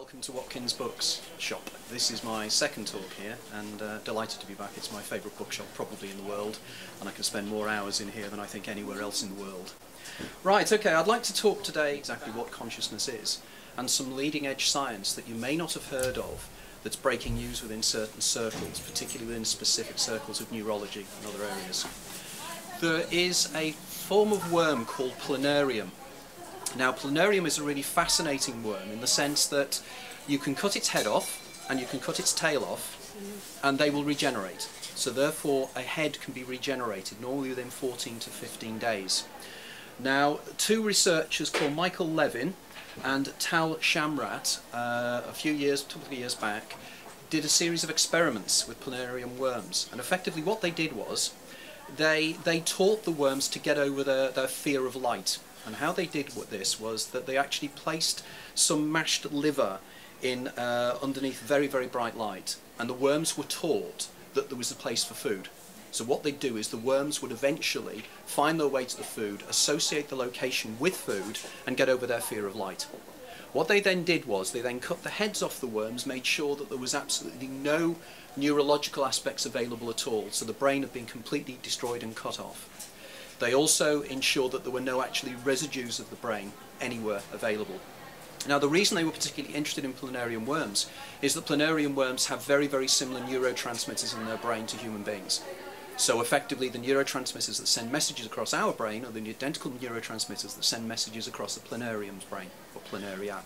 welcome to Watkins Books Shop. This is my second talk here, and delighted to be back. It's my favourite bookshop probably in the world, and I can spend more hours in here than I think anywhere else in the world. Right, okay, I'd like to talk today exactly what consciousness is, and some leading edge science that you may not have heard of that's breaking news within certain circles, particularly within specific circles of neurology and other areas. There is a form of worm called planarium. Now, planarium is a really fascinating worm in the sense that you can cut its head off and you can cut its tail off and they will regenerate. So therefore a head can be regenerated normally within 14 to 15 days. Now, two researchers called Michael Levin and Tal Shamrat a couple of years back did a series of experiments with planarium worms, and effectively what they did was they taught the worms to get over their fear of light. And how they did this was that they actually placed some mashed liver in underneath very, very bright light, and the worms were taught that there was a place for food. So what they'd do is the worms would eventually find their way to the food, associate the location with food, and get over their fear of light. What they then did was they then cut the heads off the worms, made sure that there was absolutely no neurological aspects available at all, so the brain had been completely destroyed and cut off. They also ensured that there were no actually residues of the brain anywhere available. Now, the reason they were particularly interested in planarium worms is that planarium worms have very, very similar neurotransmitters in their brain to human beings. So effectively the neurotransmitters that send messages across our brain are the identical neurotransmitters that send messages across the planarium's brain, or planaria.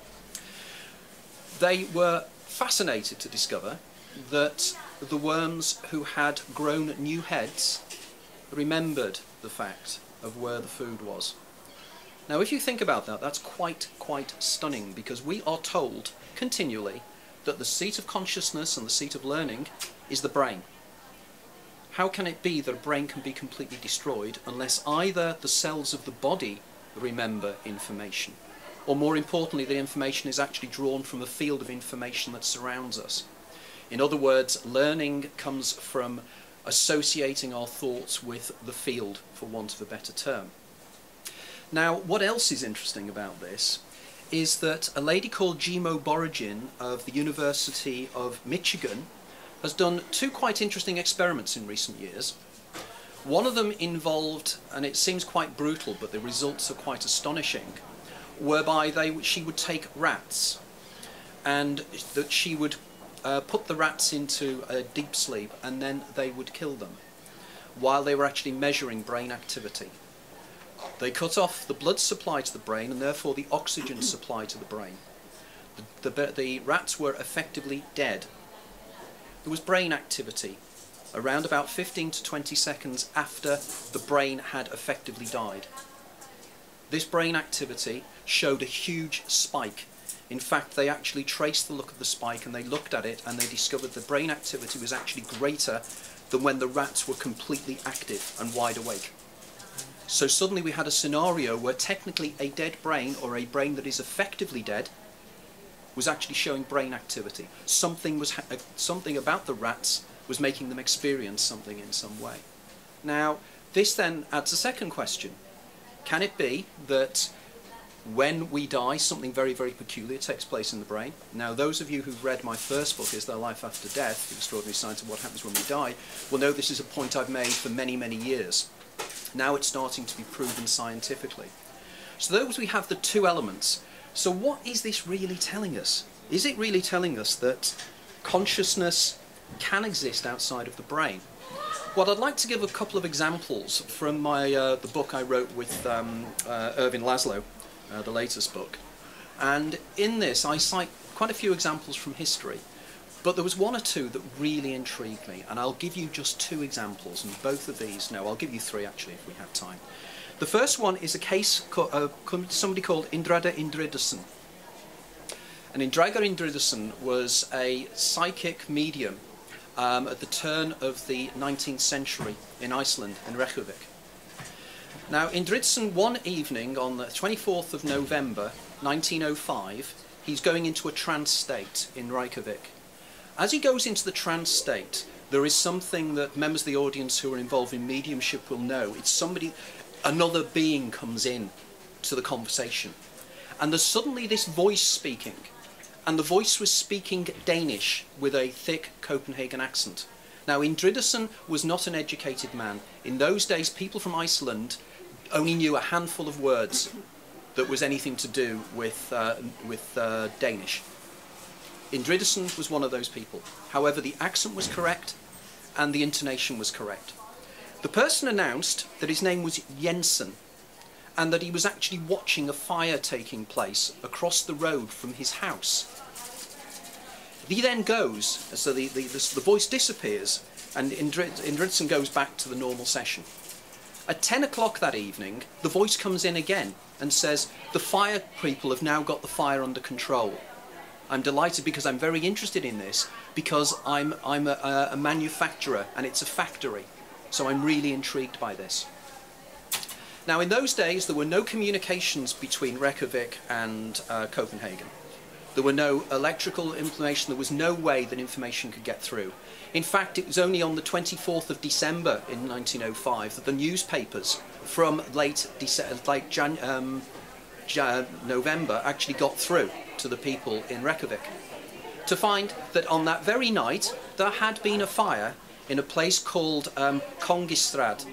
They were fascinated to discover that the worms who had grown new heads remembered the fact of where the food was. Now, if you think about that, that's quite stunning, because we are told continually that the seat of consciousness and the seat of learning is the brain. How can it be that a brain can be completely destroyed unless either the cells of the body remember information, or more importantly, the information is actually drawn from a field of information that surrounds us? In other words, learning comes from associating our thoughts with the field, for want of a better term. Now, what else is interesting about this is that a lady called Jimo Borogin of the University of Michigan has done two quite interesting experiments in recent years. One of them involved, and it seems quite brutal, but the results are quite astonishing, whereby she would take rats and that she would put the rats into a deep sleep, and then they would kill them while they were actually measuring brain activity. They cut off the blood supply to the brain and therefore the oxygen supply to the brain. The rats were effectively dead. There was brain activity around about 15 to 20 seconds after the brain had effectively died. This brain activity showed a huge spike. In fact, they actually traced the look of the spike and they looked at it and they discovered the brain activity was actually greater than when the rats were completely active and wide awake. So suddenly we had a scenario where technically a dead brain, or a brain that is effectively dead, was actually showing brain activity. Something about the rats was making them experience something in some way. Now, this then adds a second question. Can it be that when we die, something very, very peculiar takes place in the brain? Now, those of you who've read my first book, Is There Life After Death? The Extraordinary Science of What Happens When We Die, will know this is a point I've made for many, many years. Now it's starting to be proven scientifically. So those we have the two elements. So what is this really telling us? Is it really telling us that consciousness can exist outside of the brain? Well, I'd like to give a couple of examples from the book I wrote with Irvin Laszlo, the latest book. And in this I cite quite a few examples from history, but there was one or two that really intrigued me, and I'll give you just two examples, and both of these, no, I'll give you three actually if we have time. The first one is a case somebody called Indrada Indridason. And Indrada Indridason was a psychic medium at the turn of the 19th century in Iceland, in Reykjavik. Now, Indridason, one evening on the 24th of November 1905, he's going into a trance state in Reykjavik. As he goes into the trance state, there is something that members of the audience who are involved in mediumship will know. It's somebody, another being comes in to the conversation. And there's suddenly this voice speaking. and the voice was speaking Danish with a thick Copenhagen accent. Now, Indridason was not an educated man. In those days, people from Iceland only knew a handful of words that was anything to do with Danish. Indridason was one of those people. However, the accent was correct and the intonation was correct. The person announced that his name was Jensen and that he was actually watching a fire taking place across the road from his house. He then goes, so the voice disappears, and Indridason goes back to the normal session. At 10 o'clock that evening, the voice comes in again and says, the fire people have now got the fire under control. I'm delighted because I'm very interested in this, because I'm a manufacturer and it's a factory. So I'm really intrigued by this. Now, in those days, there were no communications between Reykjavik and Copenhagen. There were no electrical information. There was no way that information could get through. In fact, it was only on the 24th of December in 1905 that the newspapers from late November actually got through to the people in Reykjavik, to find that on that very night there had been a fire in a place called Kongistrad.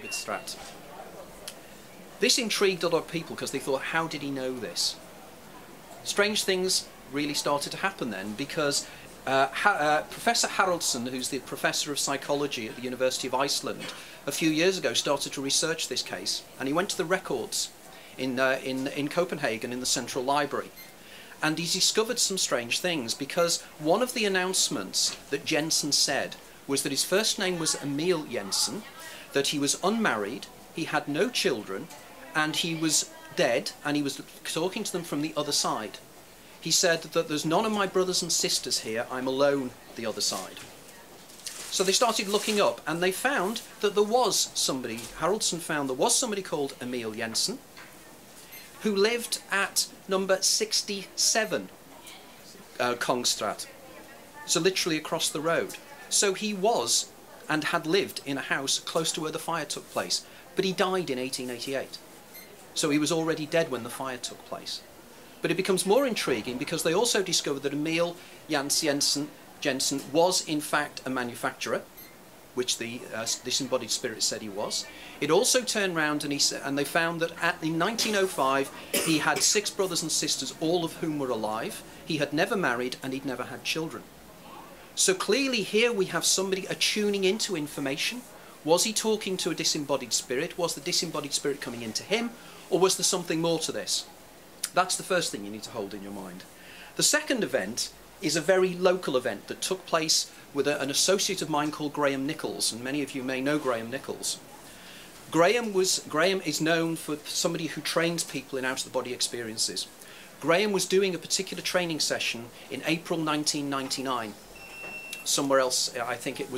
This intrigued a lot of people because they thought, how did he know this? Strange things really started to happen then, because Professor Haraldsson, who's the professor of psychology at the University of Iceland, a few years ago started to research this case, and he went to the records in Copenhagen in the Central Library, and he discovered some strange things, because one of the announcements that Jensen said was that his first name was Emil Jensen, that he was unmarried, he had no children, and he was dead, and he was talking to them from the other side. He said that there's none of my brothers and sisters here, I'm alone the other side. So they started looking up, and they found that there was somebody, Haraldsson found there was somebody called Emil Jensen, who lived at number 67 Kongstrad, so literally across the road. So he was and had lived in a house close to where the fire took place, but he died in 1888. So he was already dead when the fire took place. But it becomes more intriguing because they also discovered that Emil Jensen was in fact a manufacturer, which the disembodied spirit said he was. It also turned round and they found that in 1905 he had 6 brothers and sisters, all of whom were alive. He had never married and he'd never had children. So clearly here we have somebody attuning into information. Was he talking to a disembodied spirit? Was the disembodied spirit coming into him? Or was there something more to this? That's the first thing you need to hold in your mind. The second event is a very local event that took place with an associate of mine called Graham Nichols, and many of you may know Graham Nichols. Graham is known for somebody who trains people in out-of-the-body experiences. Graham was doing a particular training session in April 1999. Somewhere else, I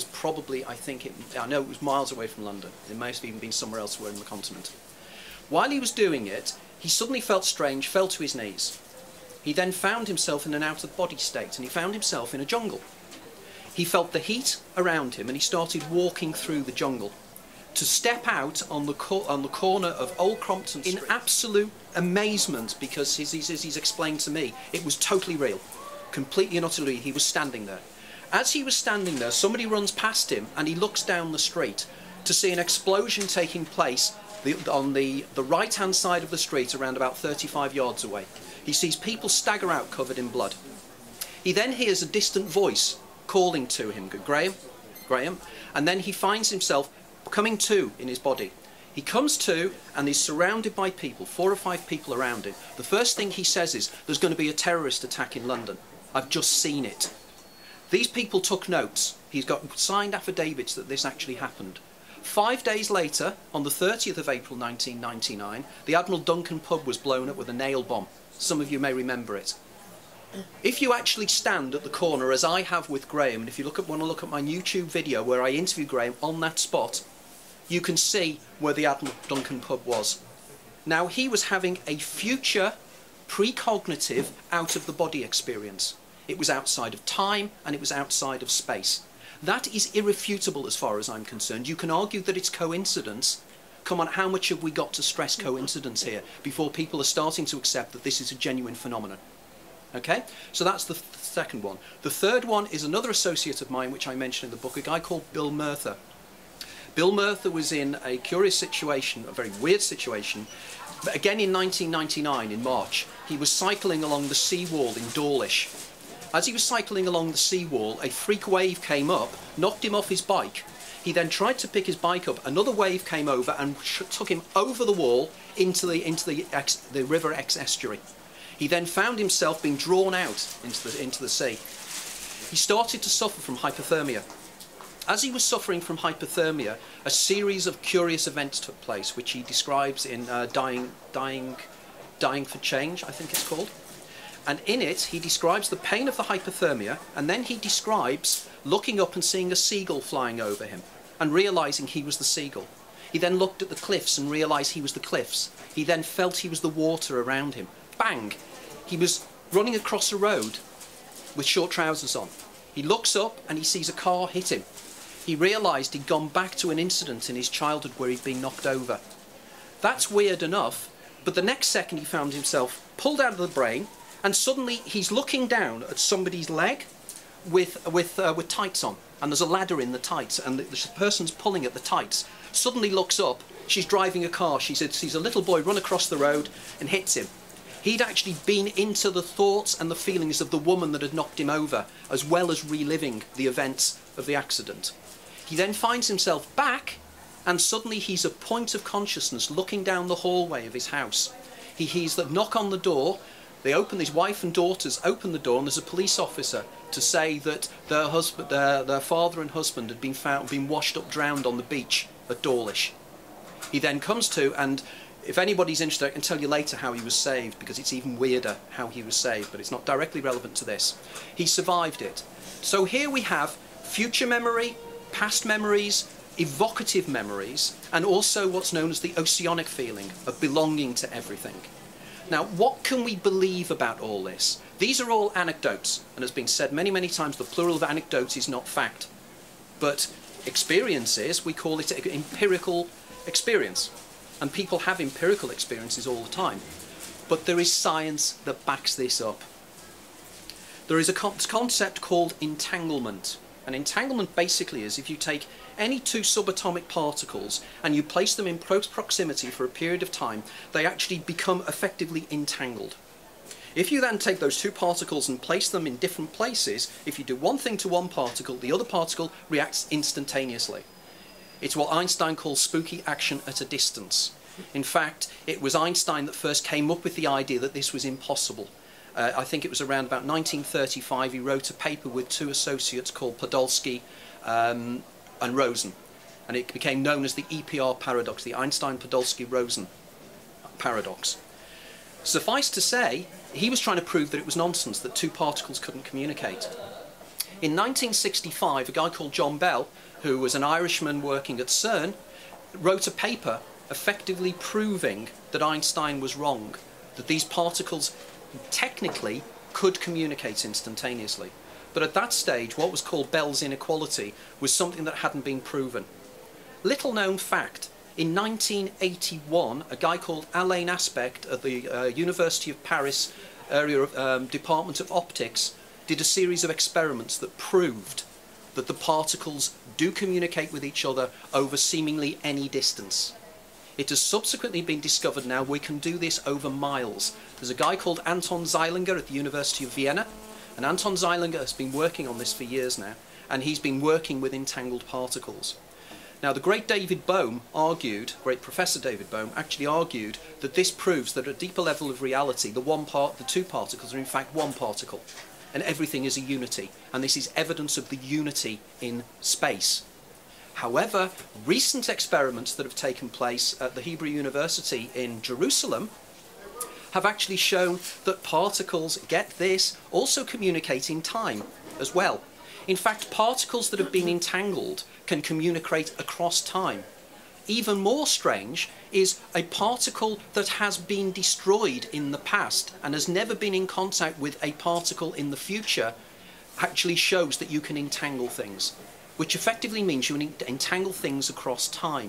know it was miles away from London. It may have even been somewhere else on the continent. While he was doing it, he suddenly felt strange, fell to his knees. He then found himself in an out-of-body state, and he found himself in a jungle. He felt the heat around him, and he started walking through the jungle to step out on the corner of Old Crompton Street in absolute amazement, because he's explained to me, it was totally real, completely and utterly. He was standing there. As he was standing there, somebody runs past him, and he looks down the street to see an explosion taking place on the right-hand side of the street, around about 35 yards away. He sees people stagger out covered in blood. He then hears a distant voice calling to him, Graham, Graham, and then he finds himself coming to in his body. He comes to and he's surrounded by people, 4 or 5 people around him. The first thing he says is, there's going to be a terrorist attack in London. I've just seen it. These people took notes. He's got signed affidavits that this actually happened. 5 days later, on the 30th of April 1999, the Admiral Duncan pub was blown up with a nail bomb. Some of you may remember it. If you actually stand at the corner, as I have with Graham, and if you want to look at my YouTube video where I interview Graham on that spot, you can see where the Admiral Duncan pub was. Now, he was having a future precognitive out-of-the-body experience. It was outside of time and it was outside of space. That is irrefutable as far as I'm concerned. You can argue that it's coincidence. Come on, how much have we got to stress coincidence here before people are starting to accept that this is a genuine phenomenon? Okay, so that's the second one. The third one is another associate of mine, which I mentioned in the book, a guy called Bill Merthyr. Bill Merthyr was in a curious situation, a very weird situation. But again in 1999, in March, he was cycling along the seawall in Dawlish. As he was cycling along the seawall, a freak wave came up, knocked him off his bike. He then tried to pick his bike up. Another wave came over and took him over the wall into the River Exe estuary. He then found himself being drawn out into the sea. He started to suffer from hypothermia. As he was suffering from hypothermia, a series of curious events took place, which he describes in Dying for Change, I think it's called. And in it, he describes the pain of the hypothermia, and then he describes looking up and seeing a seagull flying over him, and realising he was the seagull. He then looked at the cliffs and realised he was the cliffs. He then felt he was the water around him. Bang! He was running across a road with short trousers on. He looks up and he sees a car hit him. He realised he'd gone back to an incident in his childhood where he'd been knocked over. That's weird enough, but the next second he found himself pulled out of the brain, and suddenly he's looking down at somebody's leg with tights on, and there's a ladder in the tights, and the person's pulling at the tights. Suddenly looks up, she's driving a car, she sees a little boy run across the road and hits him. He'd actually been into the thoughts and the feelings of the woman that had knocked him over, as well as reliving the events of the accident. He then finds himself back, and suddenly he's a point of consciousness looking down the hallway of his house. He hears the knock on the door. They open, his wife and daughters open the door, and there's a police officer to say that their father and husband had been washed up drowned on the beach at Dawlish. He then comes to, and if anybody's interested, I can tell you later how he was saved, because it's even weirder how he was saved, but it's not directly relevant to this. He survived it. So here we have future memory, past memories, evocative memories, and also what's known as the oceanic feeling of belonging to everything. Now, what can we believe about all this? These are all anecdotes, and as has been said many, many times, the plural of anecdotes is not fact. But experiences, we call it empirical experience. And people have empirical experiences all the time. But there is science that backs this up. There is a concept called entanglement. And entanglement basically is if you take any two subatomic particles and you place them in close proximity for a period of time, they actually become effectively entangled. If you then take those two particles and place them in different places, if you do one thing to one particle, the other particle reacts instantaneously. It's what Einstein calls spooky action at a distance. In fact, it was Einstein that first came up with the idea that this was impossible. I think it was around about 1935 he wrote a paper with two associates called Podolsky and Rosen. And it became known as the EPR paradox, the Einstein-Podolsky-Rosen paradox. Suffice to say, he was trying to prove that it was nonsense, that two particles couldn't communicate. In 1965, a guy called John Bell, who was an Irishman working at CERN, wrote a paper effectively proving that Einstein was wrong, that these particles technically could communicate instantaneously. But at that stage, what was called Bell's inequality was something that hadn't been proven. Little known fact, in 1981, a guy called Alain Aspect at the University of Paris Department of Optics did a series of experiments that proved that the particles do communicate with each other over seemingly any distance. It has subsequently been discovered now we can do this over miles. There's a guy called Anton Zeilinger at the University of Vienna, and Anton Zeilinger has been working on this for years now, and he's been working with entangled particles. Now, the great David Bohm argued, great Professor David Bohm, actually argued that this proves that at a deeper level of reality, the two particles are in fact one particle, and everything is a unity, and this is evidence of the unity in space. However, recent experiments that have taken place at the Hebrew University in Jerusalem have actually shown that particles, get this, also communicate in time as well. In fact, particles that have been entangled can communicate across time. Even more strange is a particle that has been destroyed in the past and has never been in contact with a particle in the future actually shows that you can entangle things, which effectively means you entangle things across time.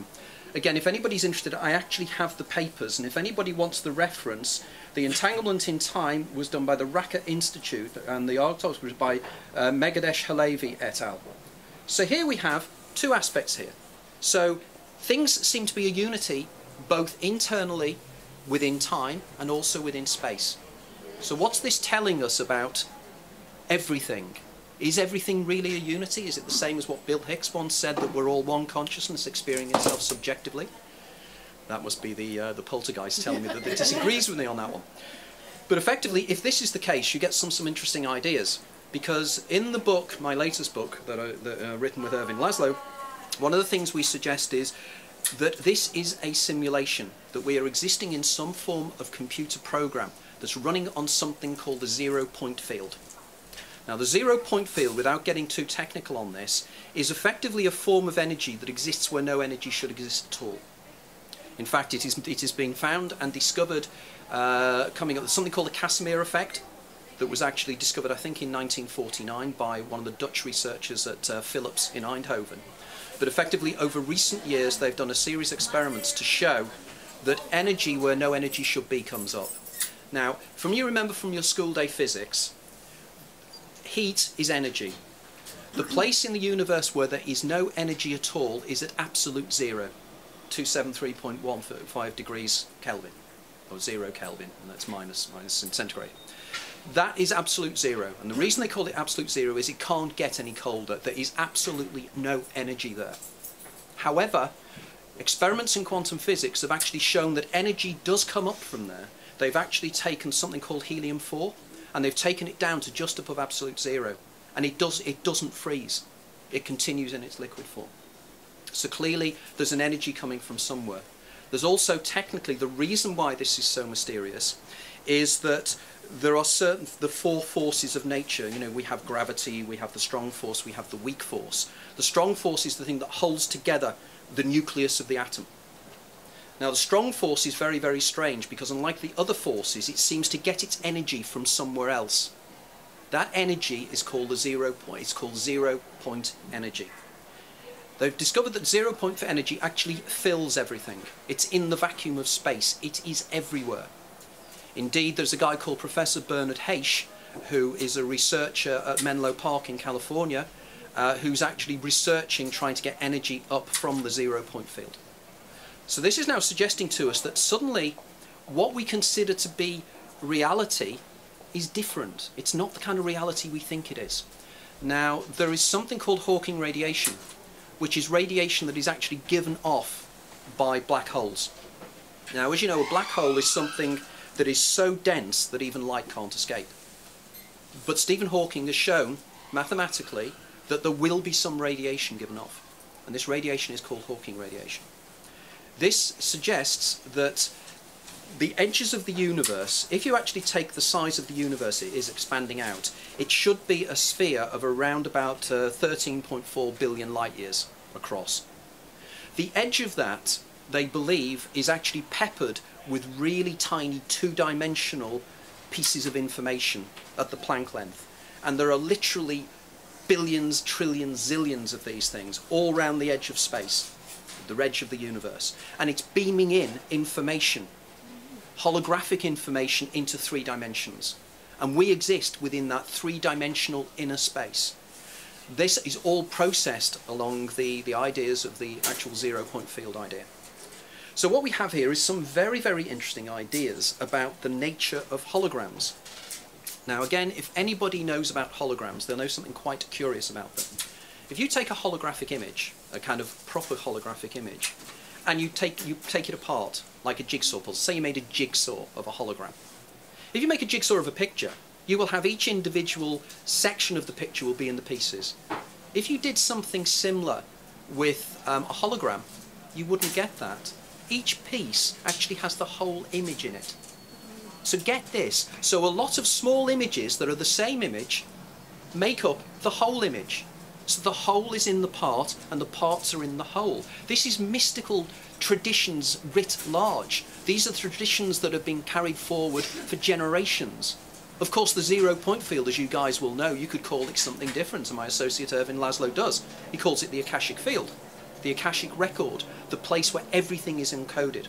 Again, if anybody's interested, I actually have the papers, and if anybody wants the reference, the entanglement in time was done by the Raka Institute, and the article was by Megadesh Halevi et al. So here we have two aspects here. So things seem to be a unity both internally within time and also within space. So what's this telling us about everything? Is everything really a unity? Is it the same as what Bill Hicks once said, that we're all one consciousness experiencing itself subjectively? That must be the poltergeist telling me that it disagrees with me on that one. But effectively, if this is the case, you get some interesting ideas. Because in the book, my latest book, that written with Irving Laszlo, one of the things we suggest is that this is a simulation, that we are existing in some form of computer program that's running on something called the zero-point field. Now, the zero-point field, without getting too technical on this, is effectively a form of energy that exists where no energy should exist at all. In fact, it is being found and discovered coming up with something called the Casimir effect, that was actually discovered, I think, in 1949 by one of the Dutch researchers at Philips in Eindhoven. But effectively, over recent years, they've done a series of experiments to show that energy where no energy should be comes up. Now, you remember from your school day physics, heat is energy. The place in the universe where there is no energy at all is at absolute zero, 273.15 degrees Kelvin, or 0 Kelvin, and that's minus in centigrade. That is absolute zero, and the reason they call it absolute zero is it can't get any colder. There is absolutely no energy there. However, experiments in quantum physics have actually shown that energy does come up from there. They've actually taken something called helium-4, and they've taken it down to just above absolute zero, and it doesn't freeze. It continues in its liquid form. So clearly there's an energy coming from somewhere. There's also technically, the reason why this is so mysterious is that there are the four forces of nature. You know, we have gravity, we have the strong force, we have the weak force. The strong force is the thing that holds together the nucleus of the atom. Now, the strong force is very, very strange, because unlike the other forces, it seems to get its energy from somewhere else. That energy is called the 0 point. It's called 0-point energy. They've discovered that 0-point energy actually fills everything. It's in the vacuum of space. It is everywhere. Indeed, there's a guy called Professor Bernard Heisch, who is a researcher at Menlo Park in California, who's actually researching, trying to get energy up from the 0-point field. So this is now suggesting to us that suddenly what we consider to be reality is different. It's not the kind of reality we think it is. Now, there is something called Hawking radiation, which is radiation that is actually given off by black holes. Now, as you know, a black hole is something that is so dense that even light can't escape. But Stephen Hawking has shown, mathematically, that there will be some radiation given off. And this radiation is called Hawking radiation. This suggests that the edges of the universe, if you actually take the size of the universe it is expanding out, it should be a sphere of around about 13.4 billion light years across. The edge of that, they believe, is actually peppered with really tiny two-dimensional pieces of information at the Planck length. And there are literally billions, trillions, zillions of these things all around the edge of space, the edge of the universe. And it's beaming in information, holographic information, into 3 dimensions. And we exist within that 3-dimensional inner space. This is all processed along the ideas of the actual 0-point field idea. So what we have here is some very, very interesting ideas about the nature of holograms. Now again, if anybody knows about holograms, they'll know something quite curious about them. If you take a holographic image, a kind of proper holographic image, and you take it apart like a jigsaw puzzle, say you made a jigsaw of a hologram. If you make a jigsaw of a picture, you will have each individual section of the picture will be in the pieces. If you did something similar with a hologram, you wouldn't get that. Each piece actually has the whole image in it. So get this, so a lot of small images that are the same image make up the whole image. So the whole is in the part and the parts are in the whole. This is mystical traditions writ large. These are traditions that have been carried forward for generations. Of course, the 0-point field, as you guys will know, you could call it something different, and my associate Irving Laszlo does. He calls it the Akashic field. the Akashic record, the place where everything is encoded.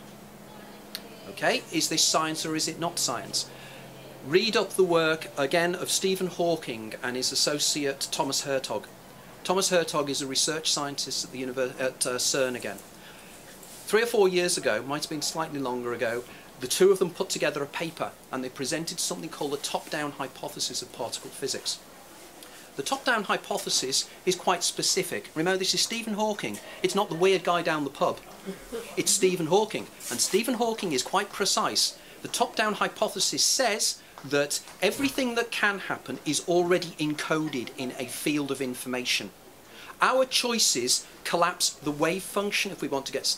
Okay, is this science or is it not science? Read up the work, again, of Stephen Hawking and his associate Thomas Hertog. Thomas Hertog is a research scientist at CERN again. 3 or 4 years ago, might have been slightly longer ago, the two of them put together a paper and they presented something called the top-down hypothesis of particle physics. The top-down hypothesis is quite specific. Remember, this is Stephen Hawking. It's not the weird guy down the pub. It's Stephen Hawking. And Stephen Hawking is quite precise. The top-down hypothesis says that everything that can happen is already encoded in a field of information. Our choices collapse the wave function. If we want to get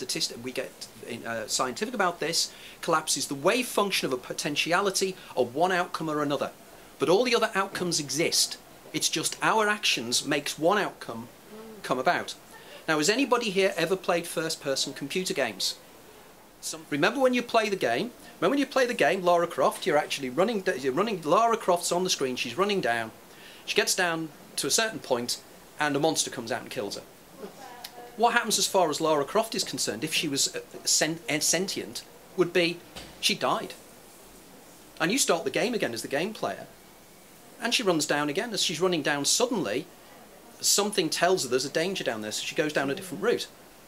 scientific about this, collapses the wave function of a potentiality of one outcome or another. But all the other outcomes exist. It's just our actions makes one outcome come about. Now, has anybody here ever played first-person computer games? Remember when you play the game? Remember when you play the game, Lara Croft, you're running, Lara Croft's on the screen, she's running down. She gets down to a certain point and a monster comes out and kills her. What happens as far as Lara Croft is concerned, if she was sentient, would be she died. And you start the game again as the game player. And she runs down again. As she's running down, suddenly something tells her there's a danger down there, so she goes down a different route.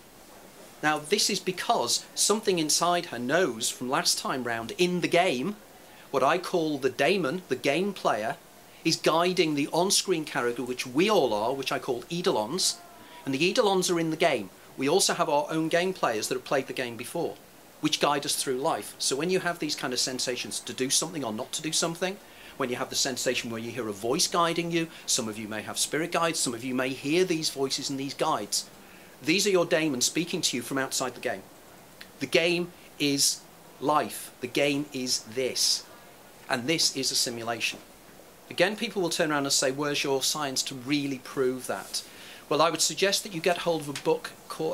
Now, this is because something inside her knows from last time round in the game, what I call the daemon, the game player, is guiding the on-screen character, which we all are, which I call eidolons. And the eidolons are in the game. We also have our own game players that have played the game before, which guide us through life. So when you have these kind of sensations to do something or not to do something, when you have the sensation where you hear a voice guiding you, some of you may have spirit guides, some of you may hear these voices and these guides. These are your daemons speaking to you from outside the game. The game is life. The game is this. And this is a simulation. Again, people will turn around and say, where's your science to really prove that? Well, I would suggest that you get hold of a book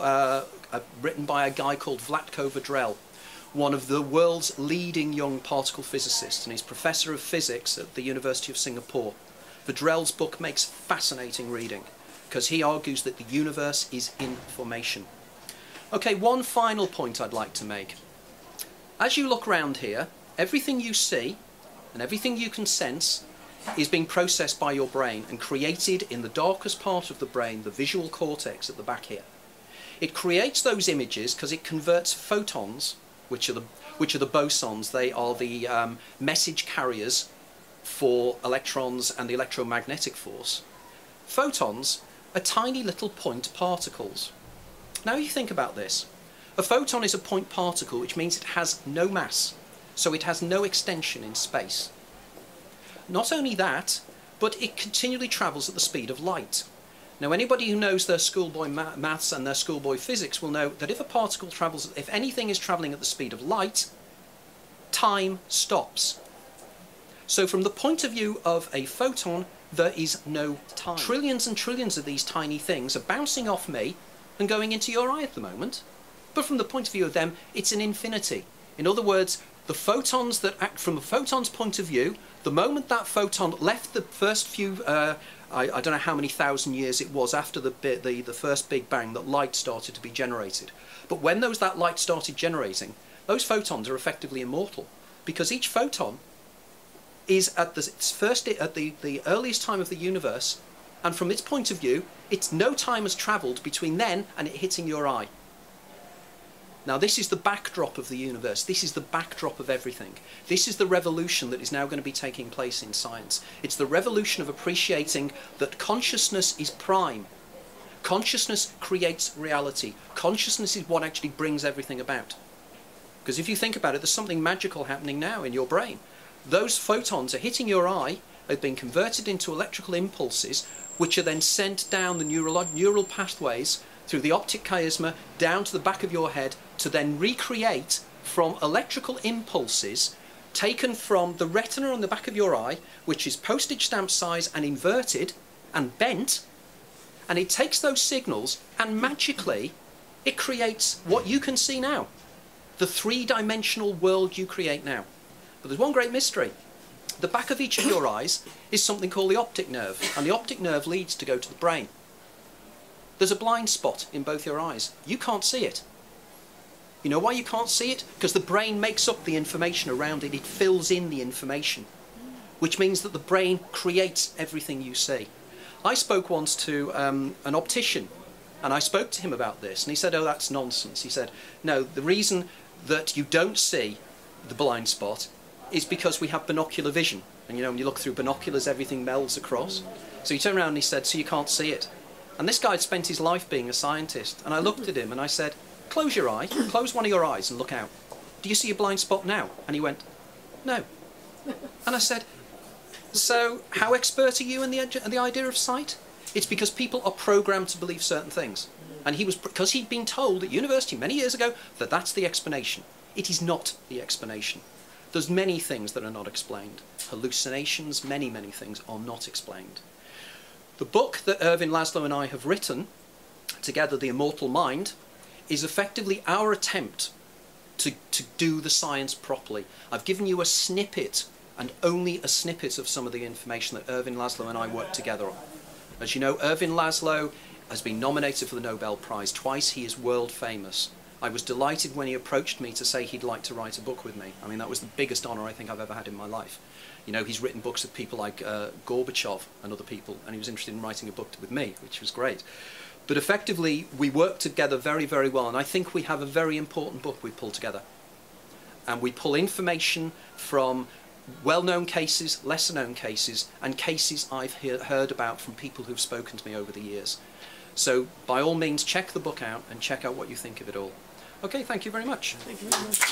written by a guy called Vlatko Vedrel, one of the world's leading young particle physicists, and he's professor of physics at the University of Singapore. Vedrel's book makes fascinating reading, because he argues that the universe is information. Okay, one final point I'd like to make. As you look around here, everything you see and everything you can sense is being processed by your brain and created in the darkest part of the brain, the visual cortex at the back here. It creates those images because it converts photons, which are the bosons. They are the message carriers for electrons and the electromagnetic force. Photons are tiny little point particles. Now you think about this. A photon is a point particle, which means it has no mass, so it has no extension in space. Not only that, but it continually travels at the speed of light. Now, anybody who knows their schoolboy maths and their schoolboy physics will know that if a particle travels, if anything is travelling at the speed of light, time stops. So from the point of view of a photon, there is no time. Trillions and trillions of these tiny things are bouncing off me and going into your eye at the moment. But from the point of view of them, it's an infinity. In other words, the photons that act from a photon's point of view, the moment that photon left the first few, I don't know how many thousand years it was after the first Big Bang that light started to be generated. But when that light started generating, those photons are effectively immortal, because each photon is at the earliest time of the universe, and from its point of view, no time has travelled between then and it hitting your eye. Now, this is the backdrop of the universe. This is the backdrop of everything. This is the revolution that is now going to be taking place in science. It's the revolution of appreciating that consciousness is prime. Consciousness creates reality. Consciousness is what actually brings everything about. Because if you think about it, there's something magical happening now in your brain. Those photons are hitting your eye, they've been converted into electrical impulses, which are then sent down the neural pathways through the optic chiasma down to the back of your head to then recreate from electrical impulses taken from the retina on the back of your eye, which is postage stamp size and inverted and bent, and it takes those signals and magically it creates what you can see now, the three-dimensional world you create now. But there's one great mystery. The back of each of your eyes is something called the optic nerve, and the optic nerve leads to go to the brain. There's a blind spot in both your eyes. You can't see it. You know why you can't see it? Because the brain makes up the information around it. It fills in the information, which means that the brain creates everything you see. I spoke once to an optician, and I spoke to him about this, and he said, oh, that's nonsense. He said, no, the reason that you don't see the blind spot is because we have binocular vision. And you know, when you look through binoculars, everything melds across. So he turned around and he said, so you can't see it. And this guy had spent his life being a scientist. And I looked at him and I said, close your eye, close one of your eyes and look out. Do you see a blind spot now? And he went, no. And I said, so how expert are you in the idea of sight? It's because people are programmed to believe certain things. And he was, because he'd been told at university many years ago that that's the explanation. It is not the explanation. There's many things that are not explained. Hallucinations, many, many things are not explained. The book that Irvin Laszlo and I have written together, The Immortal Mind, is effectively our attempt to do the science properly. I've given you a snippet, and only a snippet, of some of the information that Irvin Laszlo and I worked together on. As you know, Irvin Laszlo has been nominated for the Nobel Prize twice. He is world famous. I was delighted when he approached me to say he'd like to write a book with me. I mean, that was the biggest honour I think I've ever had in my life. You know, he's written books with people like Gorbachev and other people, and he was interested in writing a book with me, which was great. But effectively, we work together very, very well, and I think we have a very important book we pull together. And we pull information from well-known cases, lesser-known cases, and cases I've heard about from people who've spoken to me over the years. So, by all means, check the book out and check out what you think of it all. Okay, thank you very much. Thank you very much.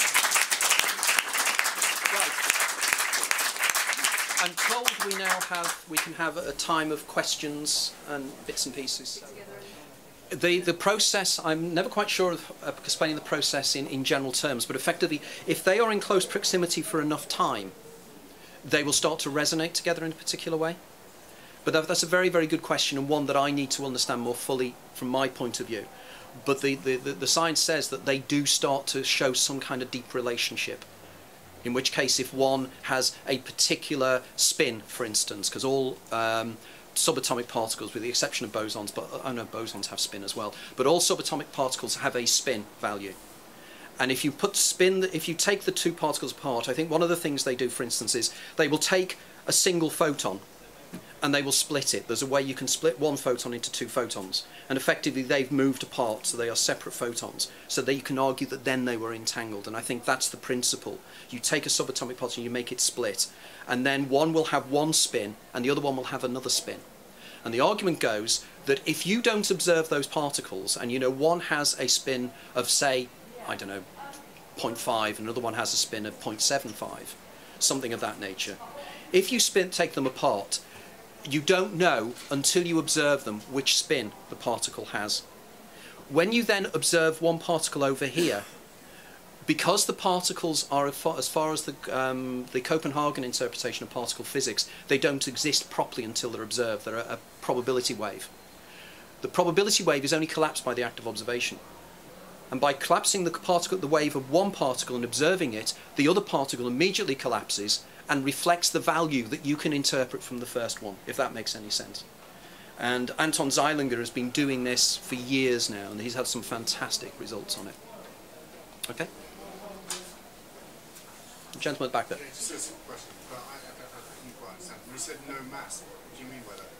Right. I'm told we can have a time of questions and bits and pieces. The process, I'm never quite sure of explaining the process in general terms, but effectively, if they are in close proximity for enough time, they will start to resonate together in a particular way. But that's a very, very good question, and one that I need to understand more fully from my point of view. But the science says that they do start to show some kind of deep relationship. In which case, if one has a particular spin, for instance, because all subatomic particles, with the exception of bosons, but I know bosons have spin as well, but all subatomic particles have a spin value. And if you put spin, if you take the two particles apart, I think one of the things they do, for instance, is they will take a single photon and they will split it. There's a way you can split one photon into two photons, and effectively they've moved apart, so they are separate photons, so that you can argue that then they were entangled. And I think that's the principle. You take a subatomic particle, you make it split, and then one will have one spin and the other one will have another spin. And the argument goes that if you don't observe those particles, and you know one has a spin of, say, I don't know, 0.5, and another one has a spin of 0.75, something of that nature. If you take them apart, you don't know until you observe them which spin the particle has. When you then observe one particle over here, because the particles are, as far as the Copenhagen interpretation of particle physics, they don't exist properly until they're observed. They're a probability wave. The probability wave is only collapsed by the act of observation. And by collapsing the wave of one particle and observing it, the other particle immediately collapses and reflects the value that you can interpret from the first one, if that makes any sense. And Anton Zeilinger has been doing this for years now, and he's had some fantastic results on it. Okay? The gentleman back there. Yeah, just a simple question, but I didn't quite understand. When you said no mass, what do you mean by that?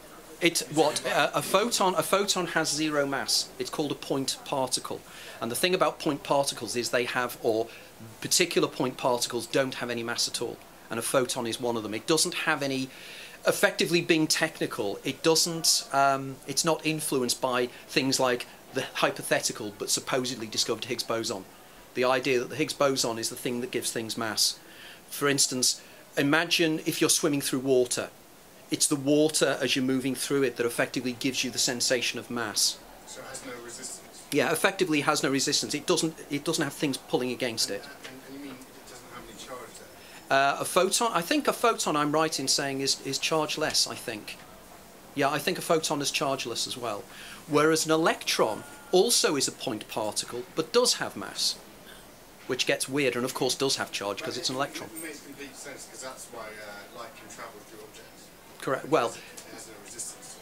A photon has zero mass. It's called a point particle. And the thing about point particles is they have, or particular point particles don't have any mass at all. And a photon is one of them. It doesn't have any, effectively being technical, it doesn't, it's not influenced by things like the hypothetical but supposedly discovered Higgs boson. The idea that the Higgs boson is the thing that gives things mass. For instance, imagine if you're swimming through water. It's the water as you're moving through it that effectively gives you the sensation of mass. So it has no resistance? Yeah, effectively it has no resistance. It doesn't have things pulling against it. And you mean it doesn't have any charge there? A photon, I think a photon, I'm right in saying, is chargeless, I think. Yeah, I think a photon is chargeless as well. Whereas an electron also is a point particle, but does have mass, which gets weird, and of course does have charge because it's an electron. It makes complete sense, because that's why light can travel through objects. Correct. Well, It has no resistance to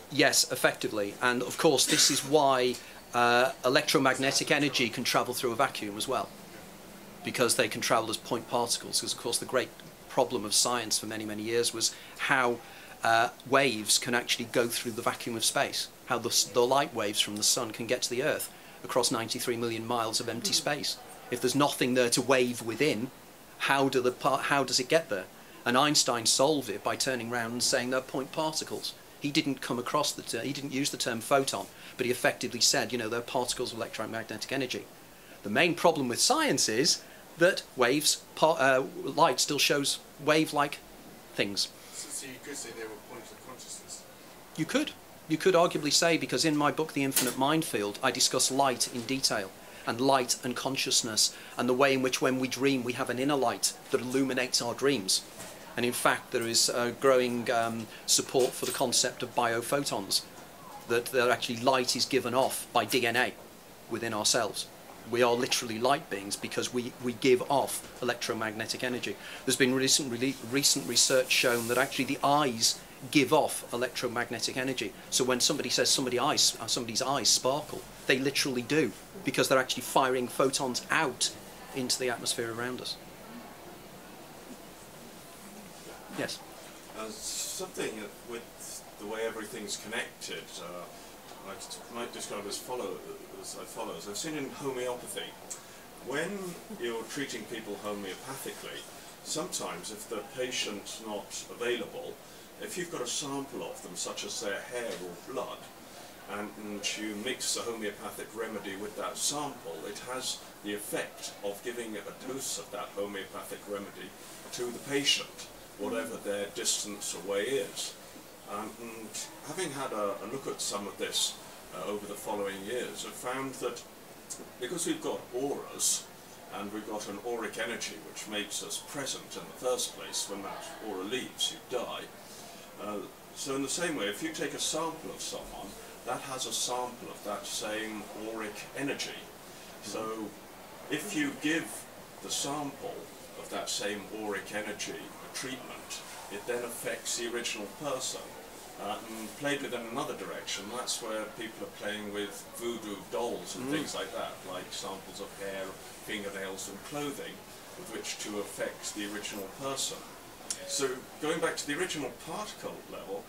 Yes, effectively. And of course, this is why electromagnetic energy can travel through a vacuum as well, because they can travel as point particles. Because of course, the great problem of science for many, many years was how waves can actually go through the vacuum of space, how the light waves from the sun can get to the Earth across 93 million miles of empty space. If there's nothing there to wave within, how does it get there? And Einstein solved it by turning around and saying they're point particles. He didn't come across he didn't use the term photon, but he effectively said, you know, they're particles of electromagnetic energy. The main problem with science is that light still shows wave-like things. So you could say they were points of consciousness? You could. You could arguably say, because in my book, The Infinite Minefield, I discuss light in detail, and light and consciousness, and the way in which when we dream we have an inner light that illuminates our dreams. And in fact there is growing support for the concept of biophotons, that actually light is given off by DNA within ourselves. We are literally light beings because we give off electromagnetic energy. There's been recent research shown that actually the eyes give off electromagnetic energy. So when somebody says somebody's eyes sparkle, they literally do, because they're actually firing photons out into the atmosphere around us. Yes? Something with the way everything's connected, I might describe as follows. I've seen in homeopathy, when you're treating people homeopathically, sometimes if the patient's not available, if you've got a sample of them, such as their hair or blood, and you mix a homeopathic remedy with that sample, it has the effect of giving a dose of that homeopathic remedy to the patient, whatever their distance away is. And having had a look at some of this over the following years, I've found that because we've got auras, and we've got an auric energy which makes us present in the first place, when that aura leaves, you die. So in the same way, if you take a sample of someone, that has a sample of that same auric energy. So if you give the sample of that same auric energy a treatment, it then affects the original person. And played with in another direction, that's where people are playing with voodoo dolls and things like that, like samples of hair, fingernails and clothing, with which to affect the original person. So going back to the original particle level,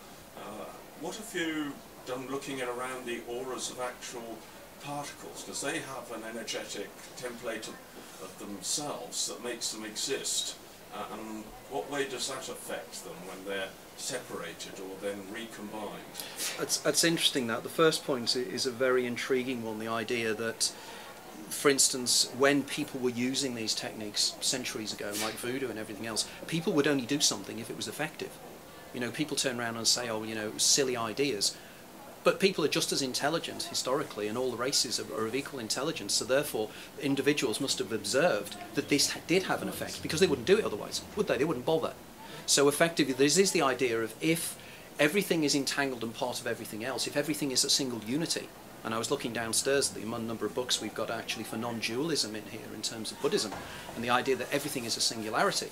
what have you done looking at around the auras of actual particles? Does they have an energetic template of themselves that makes them exist? And what way does that affect them when they're separated or then recombined? It's interesting that. The first point is a very intriguing one, the idea that, for instance, when people were using these techniques centuries ago, like voodoo and everything else, people would only do something if it was effective. You know, people turn around and say, oh, you know, silly ideas. But people are just as intelligent historically, and all the races are of equal intelligence, so therefore individuals must have observed that this did have an effect, because they wouldn't do it otherwise, would they? They wouldn't bother. So effectively this is the idea of, if everything is entangled and part of everything else, if everything is a single unity, and I was looking downstairs at the number of books we've got actually for non-dualism in here in terms of Buddhism, and the idea that everything is a singularity,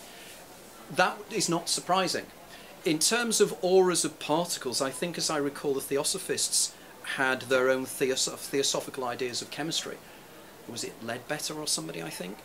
that is not surprising. In terms of auras of particles, I think, as I recall, the Theosophists had their own theosophical ideas of chemistry. Was it Leadbetter or somebody, I think,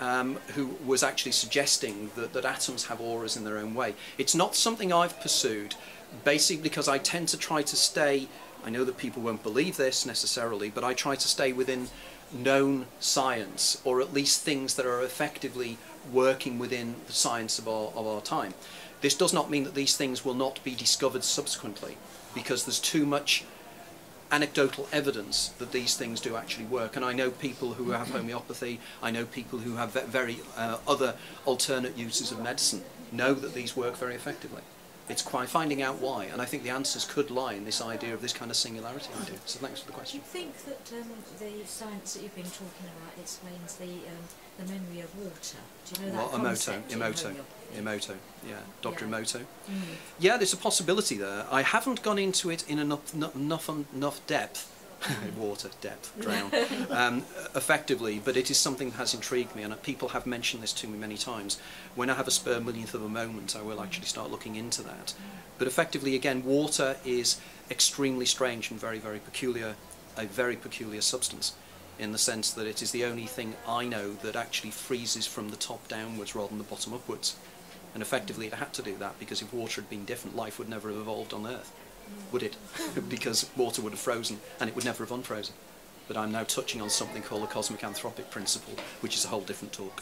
who was actually suggesting that atoms have auras in their own way. It's not something I've pursued, basically because I tend to try to stay, I know that people won't believe this necessarily, but I try to stay within known science, or at least things that are effectively working within the science of our time. This does not mean that these things will not be discovered subsequently, because there's too much anecdotal evidence that these things do actually work. And I know people who have homeopathy, I know people who have very other alternate uses of medicine, know that these work very effectively. It's quite finding out why, and I think the answers could lie in this idea of this kind of singularity idea. So thanks for the question. Do you think that the science that you've been talking about explains the memory of water? Do you know that concept? Emoto, yeah, Dr. Yeah. Emoto. Yeah, there's a possibility there. I haven't gone into it in enough depth water, depth, drown, effectively, but it is something that has intrigued me, and people have mentioned this to me many times. When I have a spare millionth of a moment, I will actually start looking into that. But effectively, again, water is extremely strange and very, very peculiar, a very peculiar substance, in the sense that it is the only thing I know that actually freezes from the top downwards rather than the bottom upwards. And effectively it had to do that, because if water had been different, life would never have evolved on Earth, would it? Because water would have frozen and it would never have unfrozen. But I'm now touching on something called the cosmic anthropic principle, which is a whole different talk.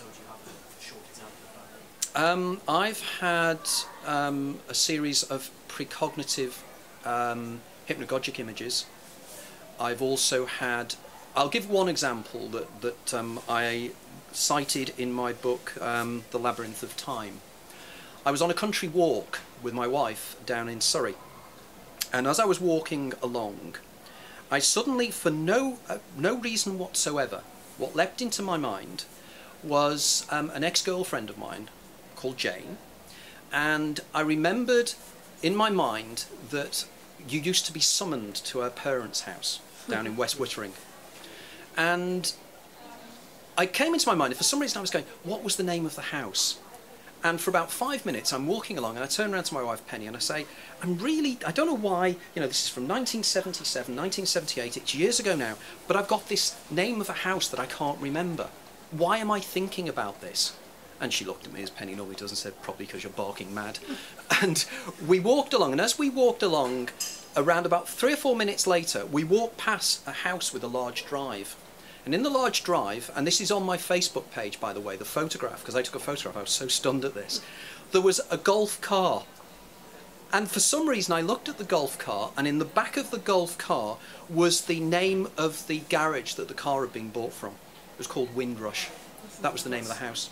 I've had a series of precognitive hypnagogic images. I've also had, I'll give one example that I cited in my book, The Labyrinth of Time. I was on a country walk with my wife down in Surrey, and as I was walking along, I suddenly, for no reason whatsoever, what leapt into my mind was an ex-girlfriend of mine called Jane, and I remembered in my mind that you used to be summoned to her parents' house down in West Wittering. And I came into my mind, and for some reason I was going, what was the name of the house? And for about 5 minutes I'm walking along, and I turn around to my wife Penny and I say, I don't know why, this is from 1977, 1978, it's years ago now, but I've got this name of a house that I can't remember. Why am I thinking about this? And she looked at me, as Penny normally does, and said, probably because you're barking mad. And we walked along, and as we walked along, around about 3 or 4 minutes later, we walked past a house with a large drive. And in the large drive, and this is on my Facebook page, by the way, the photograph, because I took a photograph, I was so stunned at this, there was a golf car. And for some reason I looked at the golf car, and in the back of the golf car was the name of the garage that the car had been bought from. It was called Windrush. That was the name of the house.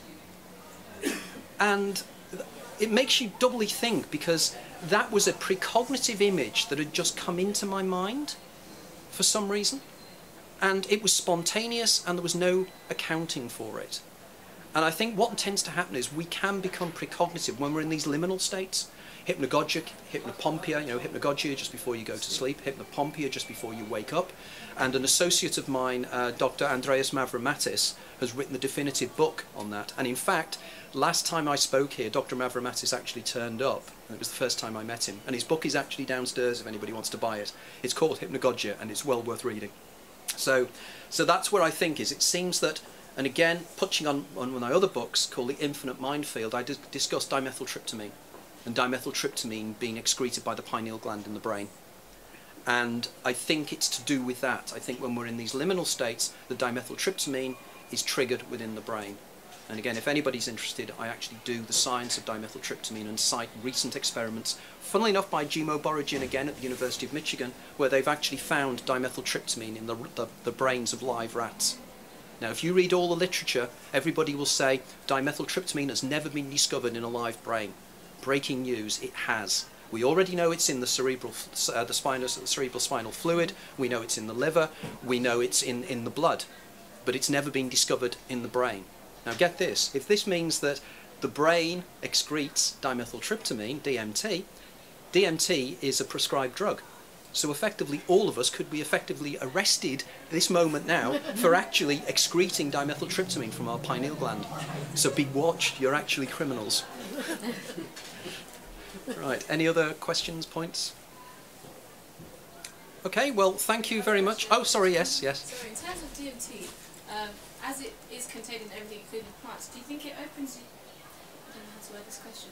And it makes you doubly think, because that was a precognitive image that had just come into my mind for some reason. And it was spontaneous, and there was no accounting for it. And I think what tends to happen is we can become precognitive when we're in these liminal states. Hypnagogic, hypnopompia, hypnagogia just before you go to sleep, hypnopompia just before you wake up. And an associate of mine, Dr. Andreas Mavramatis, has written the definitive book on that. And in fact, last time I spoke here, Dr. Mavramatis actually turned up, and it was the first time I met him. And his book is actually downstairs if anybody wants to buy it. It's called Hypnagogia, and it's well worth reading. So that's where I think is, it seems that, and again, touching on one of my other books called The Infinite Minefield, I discussed dimethyltryptamine, and dimethyltryptamine being excreted by the pineal gland in the brain. And I think it's to do with that. I think when we're in these liminal states, the dimethyltryptamine is triggered within the brain. And again, if anybody's interested, I actually do the science of dimethyltryptamine and cite recent experiments, funnily enough by Jimo Borogin again at the University of Michigan, where they've actually found dimethyltryptamine in the brains of live rats. Now, if you read all the literature, everybody will say dimethyltryptamine has never been discovered in a live brain. Breaking news, it has. We already know it's in the cerebral spinal fluid, we know it's in the liver, we know it's in the blood, but it's never been discovered in the brain. Now get this, if this means that the brain excretes dimethyltryptamine, DMT, DMT is a prescribed drug. So effectively all of us could be effectively arrested this moment now for actually excreting dimethyltryptamine from our pineal gland. So be watched, you're actually criminals. Right, any other questions, points? Okay, well thank you very much. Oh sorry, yes. So in terms of DMT, as it is contained in everything including plants, do you think it opens you, I don't know how to word this question.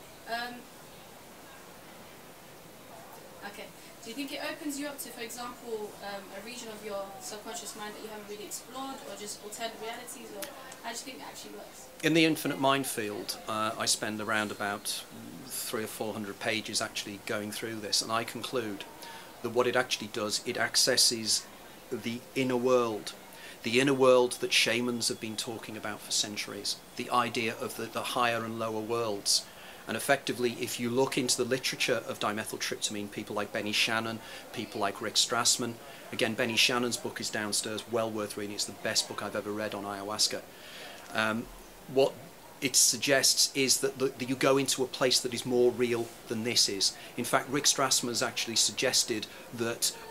Okay. Do you think it opens you up to, for example, a region of your subconscious mind that you haven't really explored, or just alternate realities, or how do you think it actually works? In the Infinite Minefield, I spend around about 300 or 400 pages actually going through this, and I conclude that what it actually does, it accesses the inner world that shamans have been talking about for centuries, the idea of the higher and lower worlds. And effectively, if you look into the literature of dimethyltryptamine, people like Benny Shannon, people like Rick Strassman, again, Benny Shannon's book is downstairs, well worth reading, it's the best book I've ever read on ayahuasca. What it suggests is that you go into a place that is more real than this is. In fact, Rick Strassman has actually suggested that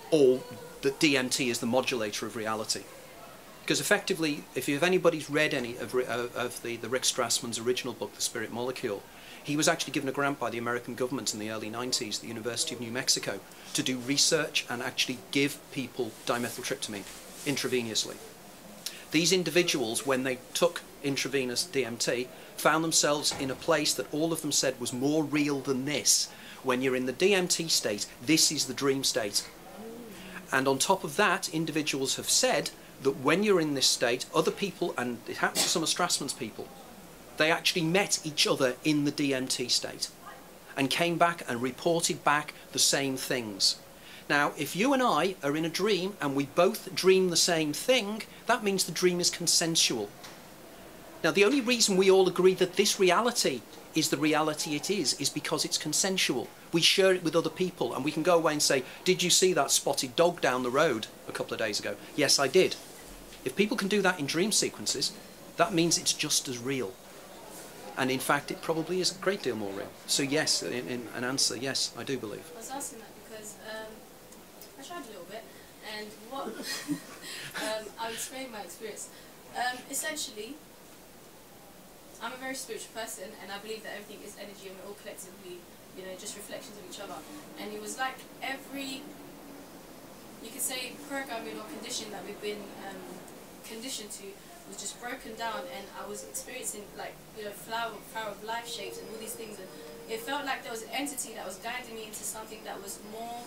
or that DMT is the modulator of reality. Because effectively, if anybody's read any of the Rick Strassman's original book, The Spirit Molecule, he was actually given a grant by the American government in the early 90s at the University of New Mexico to do research and actually give people dimethyltryptamine intravenously. These individuals, when they took intravenous DMT, found themselves in a place that all of them said was more real than this. When you're in the DMT state, this is the dream state. And on top of that, individuals have said that when you're in this state, other people, and it happens to some of Strassman's people, they actually met each other in the DMT state and came back and reported back the same things. Now, if you and I are in a dream and we both dream the same thing, that means the dream is consensual. Now, the only reason we all agree that this reality is the reality it is because it's consensual. We share it with other people, and we can go away and say, did you see that spotted dog down the road a couple of days ago? Yes, I did. If people can do that in dream sequences, that means it's just as real. And in fact, it probably is a great deal more real. So yes, in an answer, yes, I do believe. I was asking that because I tried a little bit, and what I'll explain my experience. Essentially, I'm a very spiritual person, and I believe that everything is energy, and we're all collectively, you know, just reflections of each other. And it was like every, you could say, programming or condition that we've been conditioned to was just broken down, and I was experiencing, like, you know, flower of life shapes and all these things, and it felt like there was an entity that was guiding me into something that was more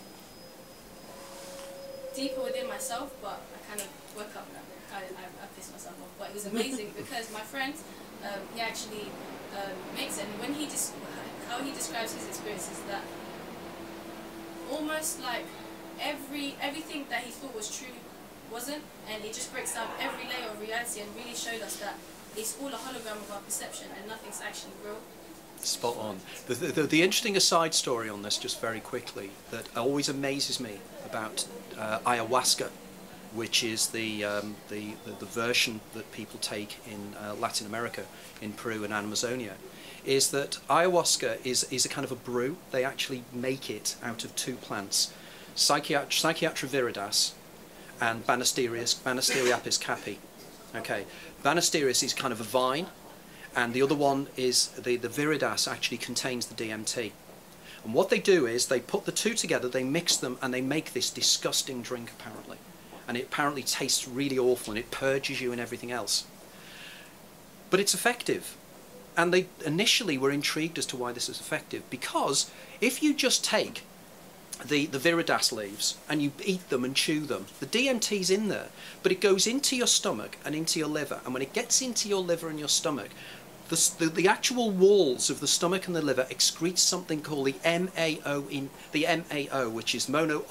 deeper within myself. But I kind of woke up and I pissed myself off. But it was amazing because my friend, he actually makes it, and when how he describes his experience is that almost like everything that he thought was true wasn't, and it just breaks down every layer of reality and really showed us that it's all a hologram of our perception and nothing's actually real. Spot on. The interesting aside story on this, just very quickly, that always amazes me about ayahuasca, which is the version that people take in Latin America, in Peru and Amazonia, is that ayahuasca is a kind of a brew. They actually make it out of two plants, Psychiatra viridas and Banisterius capi. Okay, Banisterius is kind of a vine, and the other one is the viridas actually contains the DMT. And what they do is they put the two together, they mix them, and they make this disgusting drink apparently. And it apparently tastes really awful, and it purges you and everything else. But it's effective. And they initially were intrigued as to why this is effective, because if you just take the viridas leaves and you eat them and chew them, the DMT's in there, but it goes into your stomach and into your liver, and when it gets into your liver and your stomach, the actual walls of the stomach and the liver excrete something called the MAO, which is monoamine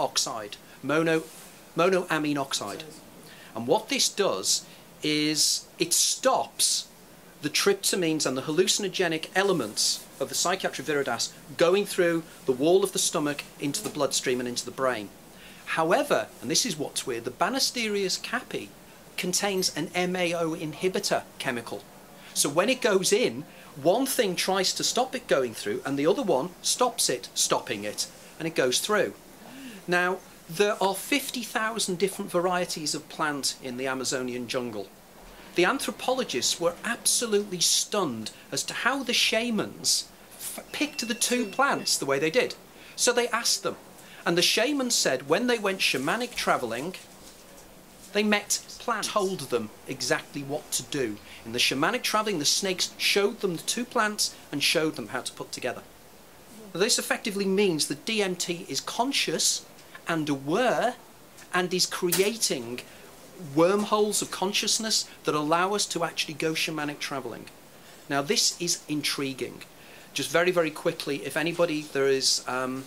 oxide. And what this does is it stops the tryptamines and the hallucinogenic elements of the Psychiatra viridas going through the wall of the stomach into the bloodstream and into the brain. However, and this is what's weird, the Banisterius capi contains an MAO inhibitor chemical. So when it goes in, one thing tries to stop it going through and the other one stops it stopping it, and it goes through. Now, there are 50,000 different varieties of plant in the Amazonian jungle. The anthropologists were absolutely stunned as to how the shamans picked the two plants the way they did. So they asked them, and the shamans said when they went shamanic travelling, they met plants, told them exactly what to do. In the shamanic travelling, the snakes showed them the two plants and showed them how to put together. Now, this effectively means that DMT is conscious and aware and is creating wormholes of consciousness that allow us to actually go shamanic travelling. Now this is intriguing. Just very, very quickly, if anybody, there's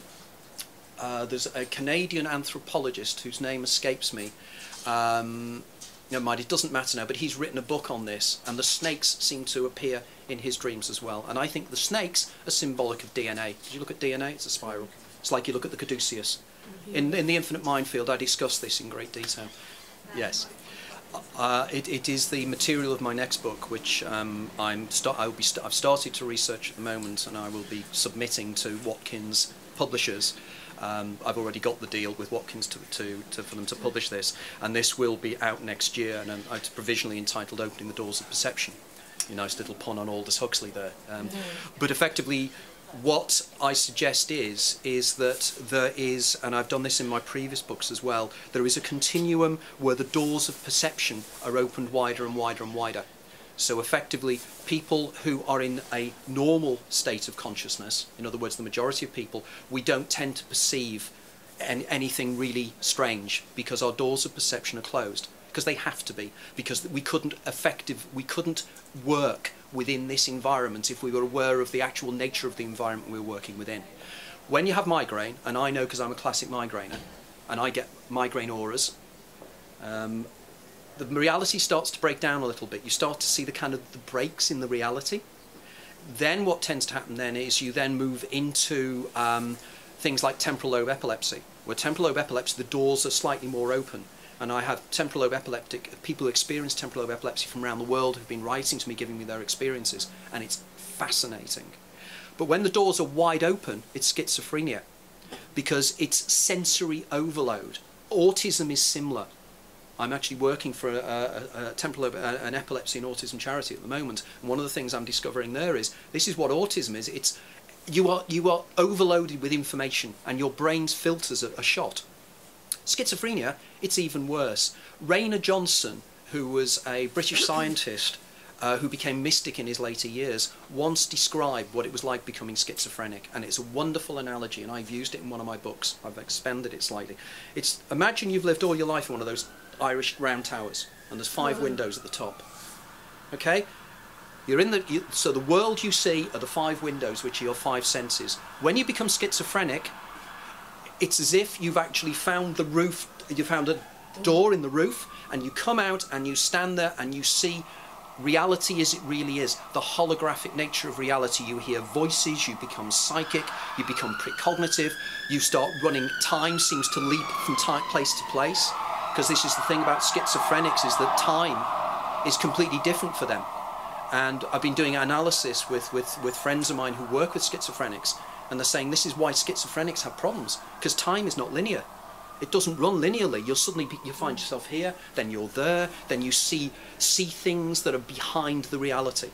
a Canadian anthropologist whose name escapes me. Never mind, it doesn't matter now, but he's written a book on this, and the snakes seem to appear in his dreams as well. And I think the snakes are symbolic of DNA. Did you look at DNA? It's a spiral. It's like you look at the caduceus. In the Infinite Minefield, I discuss this in great detail. Yes. It is the material of my next book, which I've started to research at the moment, and I will be submitting to Watkins Publishers. I've already got the deal with Watkins for them to publish this, and this will be out next year, and it's provisionally entitled Opening the Doors of Perception. A nice little pun on Aldous Huxley there. But effectively, what I suggest is that there is, and I've done this in my previous books as well, there is a continuum where the doors of perception are opened wider and wider and wider. So effectively, people who are in a normal state of consciousness, in other words, the majority of people, we don't tend to perceive anything really strange because our doors of perception are closed. Because they have to be, because we couldn't work within this environment if we were aware of the actual nature of the environment we were working within. When you have migraine, and I know because I'm a classic migrainer, and I get migraine auras, the reality starts to break down a little bit. You start to see the kind of the breaks in the reality. Then what tends to happen then is you then move into things like temporal lobe epilepsy, where temporal lobe epilepsy, the doors are slightly more open. And I have temporal lobe epileptic people who experience temporal lobe epilepsy from around the world who've been writing to me, giving me their experiences, and it's fascinating. But when the doors are wide open, it's schizophrenia, because it's sensory overload. Autism is similar. I'm actually working for a temporal lobe, an epilepsy and autism charity at the moment, and one of the things I'm discovering there is this is what autism is. It's you are overloaded with information, and your brain's filters are shot. Schizophrenia, it's even worse. Rainer Johnson, who was a British scientist who became mystic in his later years, once described what it was like becoming schizophrenic, and it's a wonderful analogy, and I've used it in one of my books. I've expanded it slightly. Imagine you've lived all your life in one of those Irish round towers, and there's 5 windows at the top. Okay? So the world you see are the 5 windows, which are your 5 senses. When you become schizophrenic, it's as if you've actually found the roof, you found a door in the roof, and you come out and you stand there and you see reality as it really is, the holographic nature of reality. You hear voices, you become psychic, you become precognitive, you start running, time seems to leap from place to place, because this is the thing about schizophrenics, is that time is completely different for them. And I've been doing analysis with friends of mine who work with schizophrenics, and they're saying this is why schizophrenics have problems, because time is not linear. It doesn't run linearly. You find yourself here, then you're there, then you see things that are behind the reality.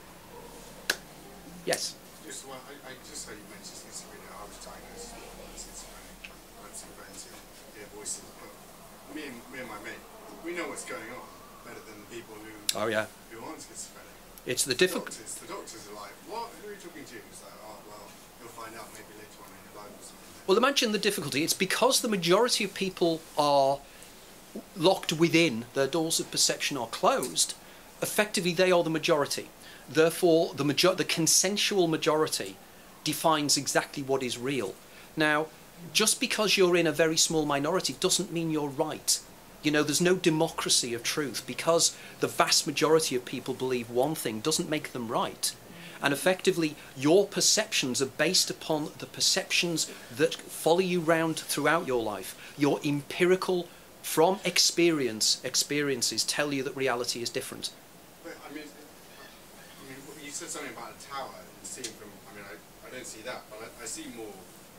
Yes? Just so you mentioned schizophrenia, I was diagnosed with schizophrenic. I went to the vet to hear voices, but me and my mate, we know what's going on better than the people who aren't schizophrenic. It's the difficult. The doctors are like, what? Who are you talking to? It's like, oh, well, you'll find out maybe later on in your life or something. Well, imagine the difficulty. It's because the majority of people are locked within, their doors of perception are closed. Effectively, they are the majority. Therefore, the consensual majority defines exactly what is real. Now, just because you're in a very small minority doesn't mean you're right. You know, there's no democracy of truth. Because the vast majority of people believe one thing doesn't make them right. And effectively, your perceptions are based upon the perceptions that follow you round throughout your life. Your empirical, from experiences tell you that reality is different. But, I mean, you said something about a tower and seeing from, I don't see that, but I see more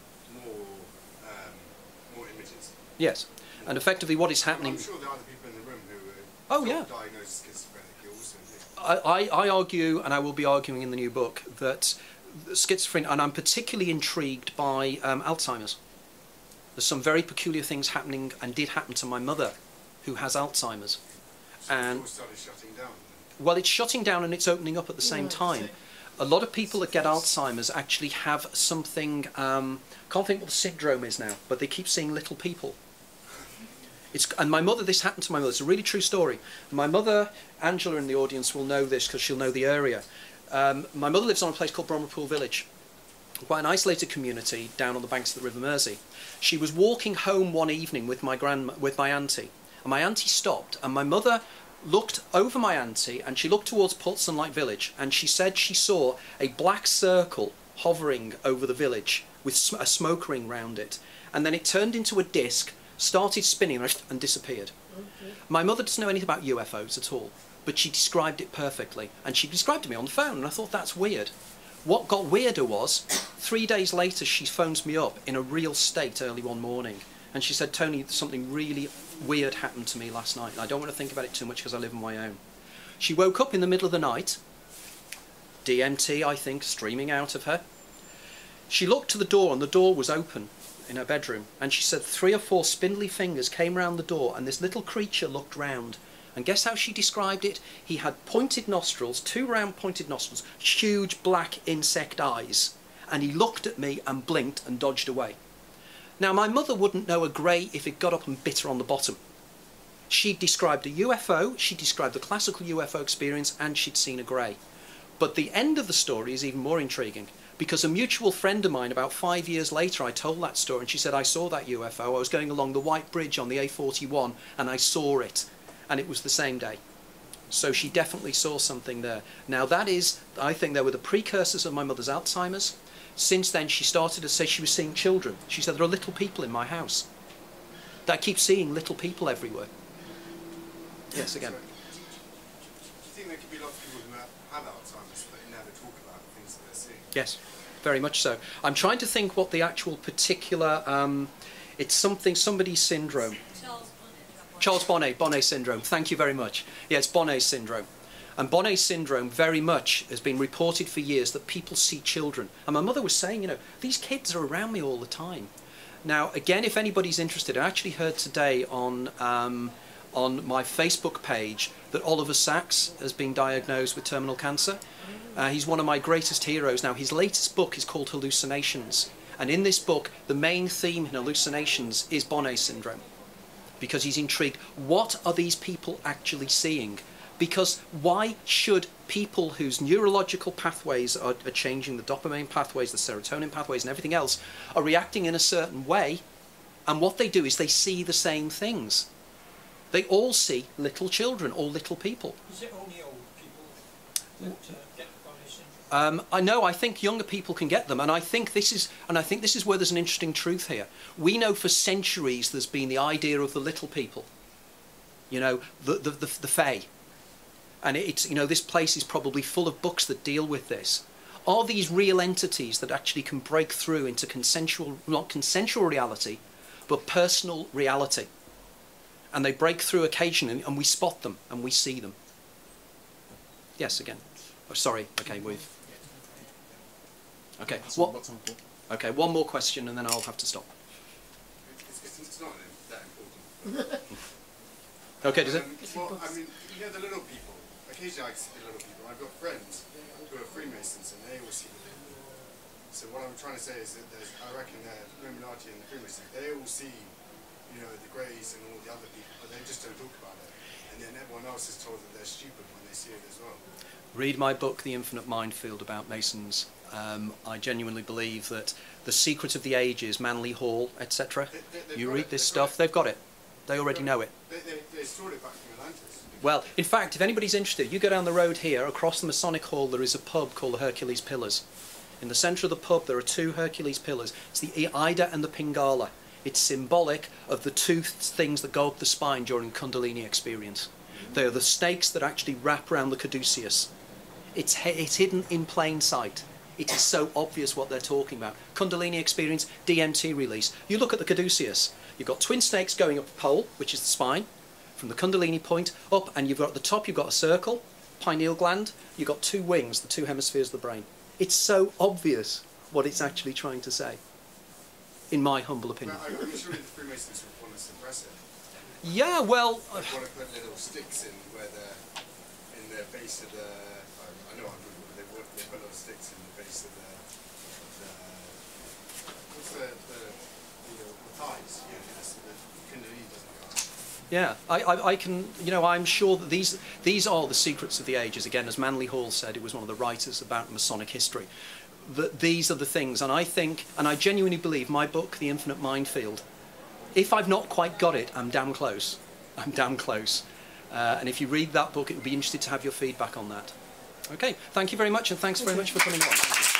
images. Yes. And effectively what is happening... I'm sure there are other people in the room who are diagnosed schizophrenic who also do. I argue, and I will be arguing in the new book, that schizophrenia, and I'm particularly intrigued by Alzheimer's. There's some very peculiar things happening, and did happen to my mother, who has Alzheimer's. So and it all started shutting down? Well, it's shutting down and it's opening up at the same time. A lot of people that get Alzheimer's actually have something, can't think what the syndrome is now, but they keep seeing little people. And my mother, this happened to my mother, it's a really true story. My mother, Angela in the audience will know this because she'll know the area. My mother lives on a place called Brommerpool Village, quite an isolated community down on the banks of the River Mersey. She was walking home one evening with my auntie, and my auntie stopped, and my mother looked over my auntie, and she looked towards Port Sunlight Village, and she said she saw a black circle hovering over the village with a smoke ring round it, and then it turned into a disc, started spinning and disappeared. My mother doesn't know anything about UFOs at all, but she described it perfectly, and she described it to me on the phone, and I thought that's weird. What got weirder was, 3 days later she phones me up in a real state early one morning, and she said, Tony, something really weird happened to me last night. I don't want to think about it too much because I live on my own. She woke up in the middle of the night, DMT, I think, streaming out of her. She looked to the door and the door was open in her bedroom, and she said 3 or 4 spindly fingers came round the door and this little creature looked round. And guess how she described it? He had pointed nostrils, 2 round pointed nostrils, huge black insect eyes, and he looked at me and blinked and dodged away. Now my mother wouldn't know a grey if it got up and bit her on the bottom. She described a UFO, she described the classical UFO experience, and she'd seen a grey. But the end of the story is even more intriguing, because a mutual friend of mine about 5 years later, I told that story and she said, I saw that UFO, I was going along the White Bridge on the A41 and I saw it. And it was the same day. So she definitely saw something there. Now that is, I think they were the precursors of my mother's Alzheimer's. Since then she started to say she was seeing children. She said, there are little people in my house. I keep seeing little people everywhere. Yes, again. Do you think there could be lots of people who have Alzheimer's but never talk about the things that they're seeing? Yes, very much so. I'm trying to think what the actual particular, it's somebody's syndrome. Charles Bonnet syndrome, thank you very much. Yeah, it's Bonnet syndrome. And Bonnet syndrome very much has been reported for years that people see children. And my mother was saying, you know, these kids are around me all the time. Now, again, if anybody's interested, I actually heard today on my Facebook page that Oliver Sacks has been diagnosed with terminal cancer. He's one of my greatest heroes. Now, his latest book is called Hallucinations. And in this book, the main theme in Hallucinations is Bonnet syndrome. Because he's intrigued, what are these people actually seeing? Because why should people whose neurological pathways are changing, the dopamine pathways, the serotonin pathways and everything else, are reacting in a certain way, and what they do is they see the same things. They all see little children or little people. Is it only old people that get Bonnet syndrome? I know. I think younger people can get them, and I think this is where there's an interesting truth here. We know for centuries there's been the idea of the little people, you know, the fae, and it's, you know, this place is probably full of books that deal with this. Are these real entities that actually can break through into consensual, not consensual reality, but personal reality? And they break through occasionally, and we spot them and we see them. Yes, again. Oh, sorry. Okay, we've. Okay. What? Okay, one more question, and then I'll have to stop. It's not that important. Okay, does it? Well, I mean, you know, the little people. Occasionally I see the little people. I've got friends who are Freemasons, and they all see them. So what I'm trying to say is that I reckon that Illuminati and the Freemasons, they all see, you know, the Greys and all the other people, but they just don't talk about it. And then everyone else is told that they're stupid when they see it as well. Read my book, The Infinite Minefield, about Masons. I genuinely believe that the secret of the ages, Manly Hall, etc. You read this stuff, they've got it. They already know it. They stored it back from Atlantis. Well, in fact, if anybody's interested, you go down the road here, across the Masonic Hall, there is a pub called the Hercules Pillars. In the centre of the pub, there are 2 Hercules Pillars. It's the Ida and the Pingala. It's symbolic of the 2 things that go up the spine during Kundalini experience. They are the snakes that actually wrap around the caduceus. It's hidden in plain sight. It is so obvious what they're talking about. Kundalini experience, DMT release. You look at the caduceus. You've got twin snakes going up a pole, which is the spine, from the Kundalini point up, and you've got at the top, you've got a circle, pineal gland. You've got 2 wings, the 2 hemispheres of the brain. It's so obvious what it's actually trying to say, in my humble opinion. Well, I'm sure the Freemasons would want to suppress it. Yeah, well... They want to put little sticks in where they're in the base of the... I know I'm Google, but they put little sticks in the base of the what's the thighs? Yeah, so the Kundalini doesn't go out. Yeah, I can, you know, I'm sure that these are the secrets of the ages. Again, as Manly Hall said, it was one of the writers about Masonic history. That these are the things, and I think, and I genuinely believe, my book, The Infinite Minefield, if I've not quite got it, I'm damn close. I'm damn close. And if you read that book, it would be interesting to have your feedback on that. Okay, thank you very much, and thanks very much for coming on.